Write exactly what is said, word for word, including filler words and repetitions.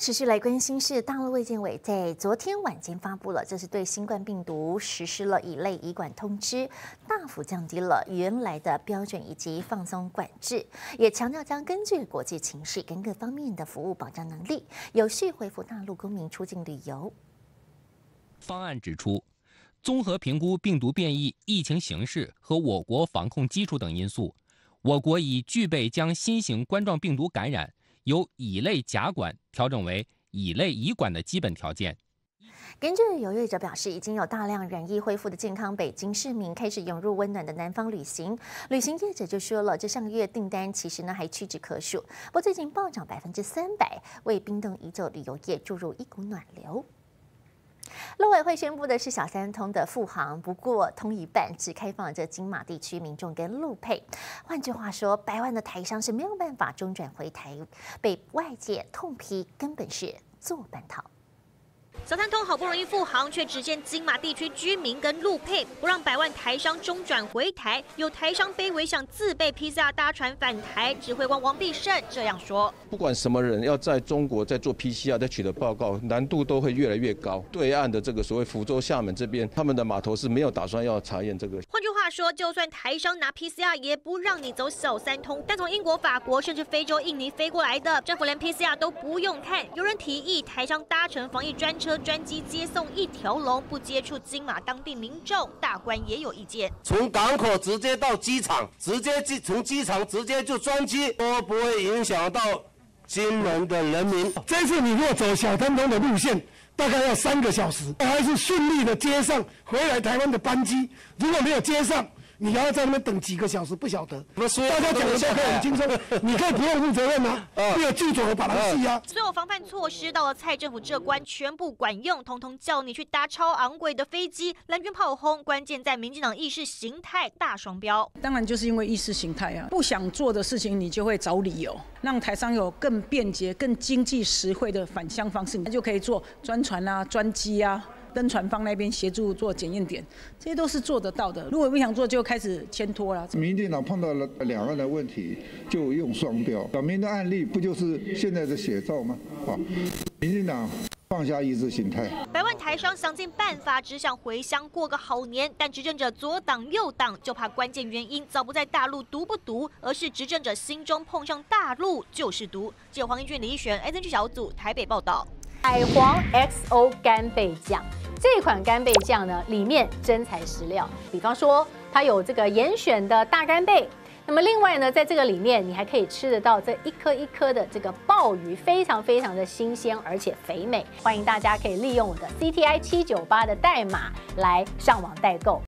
持续来关心是，大陆卫健委在昨天晚间发布了，这是对新冠病毒实施了乙类乙管通知，大幅降低了原来的标准以及放松管制，也强调将根据国际情势跟各方面的服务保障能力，有序恢复大陆公民出境旅游。 方案指出，综合评估病毒变异、疫情形势和我国防控基础等因素，我国已具备将新型冠状病毒感染由乙类甲管调整为乙类乙管的基本条件。 根据有业者表示，已经有大量染疫恢复的健康北京市民开始涌入温暖的南方旅行。旅行业者就说了，这上个月订单其实呢还屈指可数，不过最近暴涨百分之三百，为冰冻已久旅游业注入一股暖流。陆委会宣布的是小三通的复航，不过通一半只开放了这金马地区民众跟陆配。换句话说，百万的台商是没有办法中转回台，被外界痛批根本是做半套。 小三通好不容易复航，却只限金马地区居民跟陆配，不让百万台商中转回台。有台商卑微想自备 P C R 搭船返台，指挥官王必胜这样说： 不管什么人要在中国在做 P C R 再取得报告，难度都会越来越高。对岸的这个所谓福州、厦门这边，他们的码头是没有打算要查验这个。 换句话说，就算台商拿 P C R， 也不让你走小三通。但从英国、法国甚至非洲、印尼飞过来的，政府连 P C R 都不用看。有人提议台商搭乘防疫专车。专机接送一条龙，不接触金马当地民众，大官也有意见。 从港口直接到机场，直接从机场直接就专机，都不会影响到金门的人民。 这次你如果走小三通的路线，大概要三个小时，还是顺利的接上回来台湾的班机。如果没有接上，你还要在那边等几个小时，不晓得。大家讲的都可以很轻松，你可以不用负责任吗？没有记住我把它戏啊。 所有防范措施到了蔡政府这关全部管用，通通叫你去搭超昂贵的飞机，蓝军炮轰。关键在民进党意识形态大双标。 当然就是因为意识形态啊，不想做的事情你就会找理由，让台商有更便捷、更经济实惠的返乡方式，你就可以坐专船啊、专机啊。登船方那边协助做检验点，这些都是做得到的。如果不想做，就开始牵拖了。 民进党碰到了两岸的问题，就用双标。小明的案例不就是现在的写照吗？啊，民进党放下意识形态。 百万台商想尽办法，只想回乡过个好年，但执政者左挡右挡，就怕关键原因早不在大陆毒不毒，而是执政者心中碰上大陆就是毒。记者黄英俊、李一璇 ，S N G 小组台北报道。 海皇 X O 干贝酱。这款干贝酱呢，里面真材实料，比方说它有这个严选的大干贝，那么另外呢，在这个里面你还可以吃得到这一颗一颗的这个鲍鱼，非常非常的新鲜而且肥美。欢迎大家可以利用我的 C T I 七九八的代码来上网代购。